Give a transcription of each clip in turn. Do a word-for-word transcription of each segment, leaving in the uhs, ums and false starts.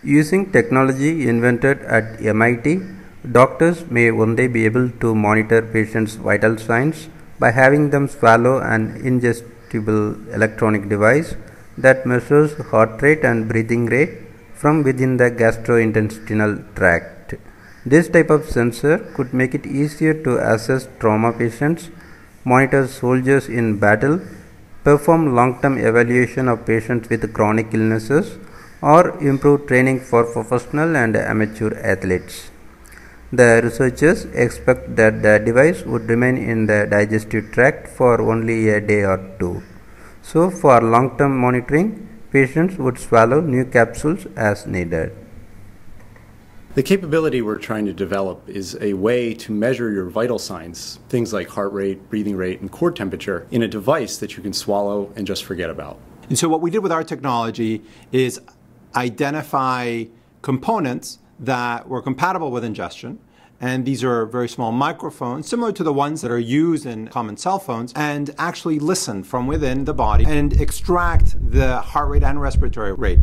Using technology invented at M I T, doctors may one day be able to monitor patients' vital signs by having them swallow an ingestible electronic device that measures heart rate and breathing rate from within the gastrointestinal tract. This type of sensor could make it easier to assess trauma patients, monitor soldiers in battle, perform long-term evaluation of patients with chronic illnesses, or improve training for professional and amateur athletes. The researchers expect that the device would remain in the digestive tract for only a day or two. So, for long-term monitoring, patients would swallow new capsules as needed. The capability we're trying to develop is a way to measure your vital signs, things like heart rate, breathing rate, and core temperature, in a device that you can swallow and just forget about. And so what we did with our technology is identify components that were compatible with ingestion. And these are very small microphones, similar to the ones that are used in common cell phones, and actually listen from within the body and extract the heart rate and respiratory rate.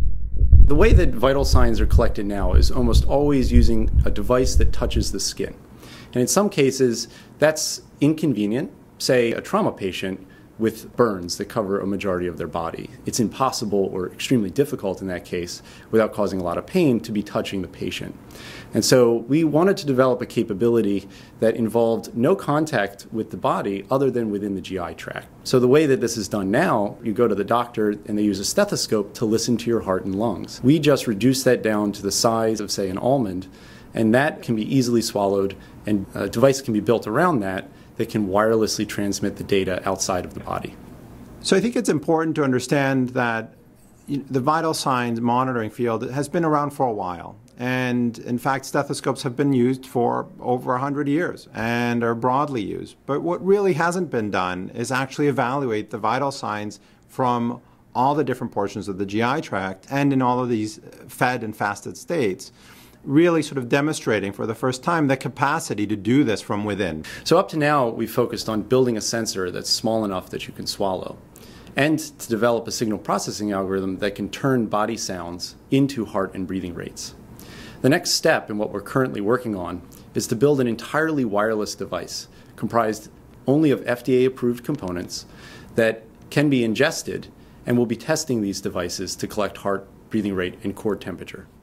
The way that vital signs are collected now is almost always using a device that touches the skin. And in some cases, that's inconvenient. Say a trauma patient with burns that cover a majority of their body. It's impossible or extremely difficult in that case, without causing a lot of pain, to be touching the patient. And so we wanted to develop a capability that involved no contact with the body other than within the G I tract. So the way that this is done now, you go to the doctor and they use a stethoscope to listen to your heart and lungs. We just reduce that down to the size of, say, an almond, and that can be easily swallowed, and a device can be built around that that can wirelessly transmit the data outside of the body. So I think it's important to understand that the vital signs monitoring field has been around for a while. And in fact, stethoscopes have been used for over one hundred years and are broadly used. But what really hasn't been done is actually evaluate the vital signs from all the different portions of the G I tract and in all of these fed and fasted states, really sort of demonstrating for the first time the capacity to do this from within. So up to now, we've focused on building a sensor that's small enough that you can swallow, and to develop a signal processing algorithm that can turn body sounds into heart and breathing rates. The next step in what we're currently working on is to build an entirely wireless device comprised only of F D A-approved components that can be ingested, and we'll be testing these devices to collect heart, breathing rate, and core temperature.